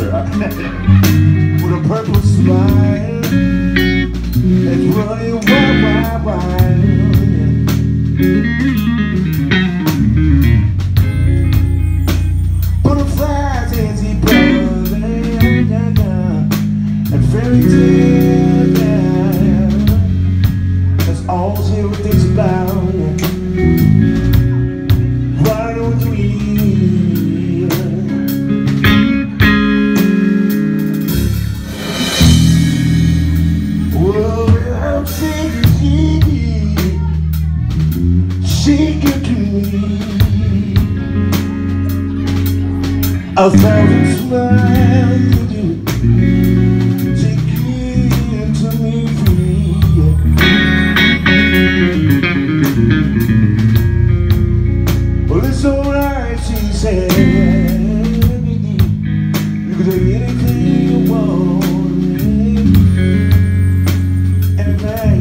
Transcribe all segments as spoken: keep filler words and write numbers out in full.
with a purple smile that's running wild, wild, wild. Butterflies as he blows and fairy tales, that's all she ever thinks about. Why don't we? She get to me a thousand smiles to do. She give to me free. Well, it's alright, she said. You can take anything you want, anything.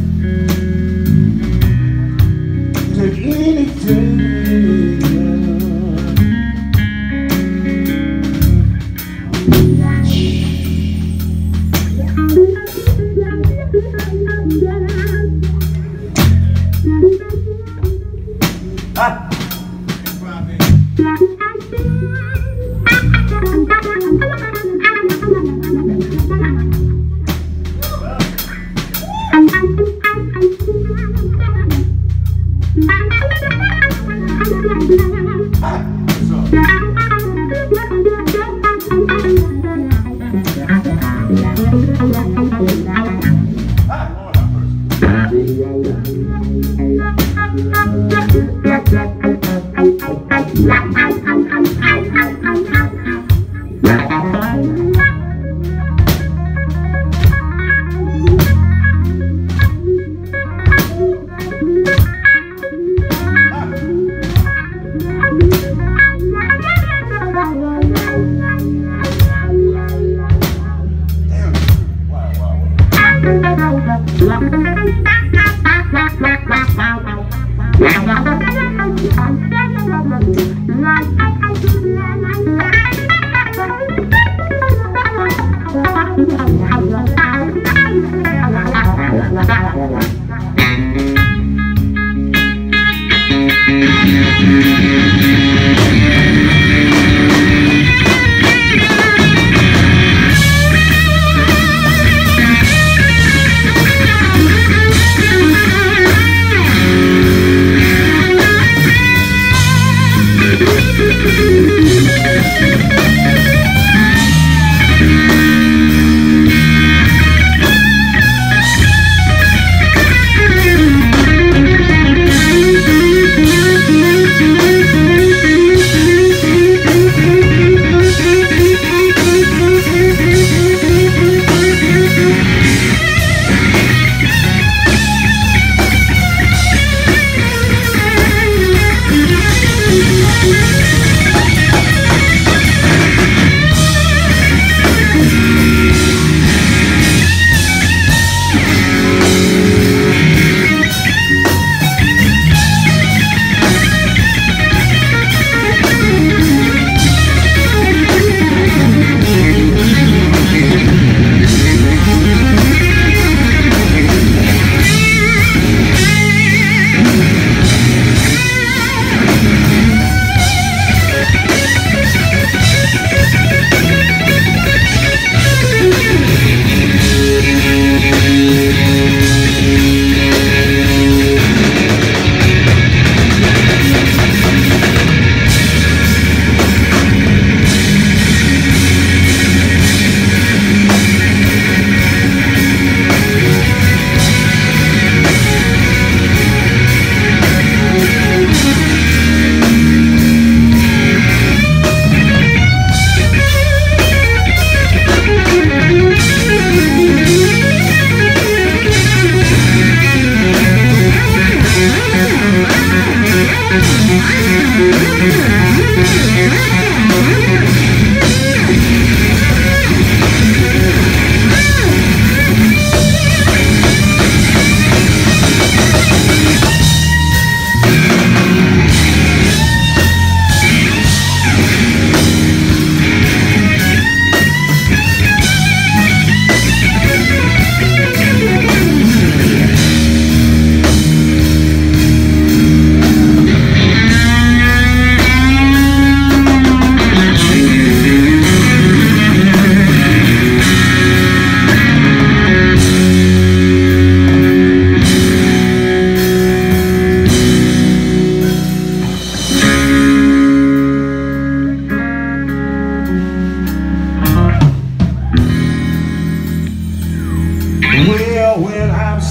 Anything. Ah.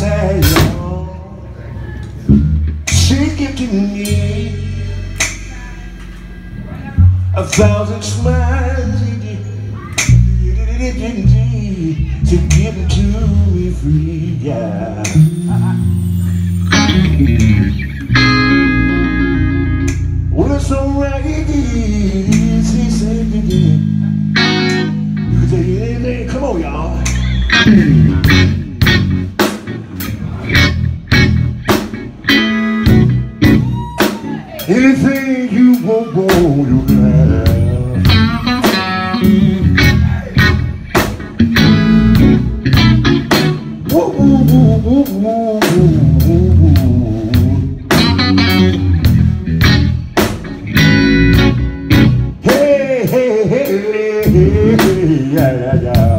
say, oh, she give to me a thousand smiles to give it to me free, yeah. Well, it's alright, she said, you can take anything, come on, y'all. Anything you want, want, you can have. Woo, woo, woo, woo, woo, woo, woo. Hey, hey, hey, hey, hey, yeah, yeah, yeah.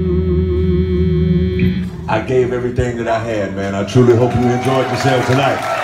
I gave everything that I had, man. I truly hope you enjoyed yourself tonight.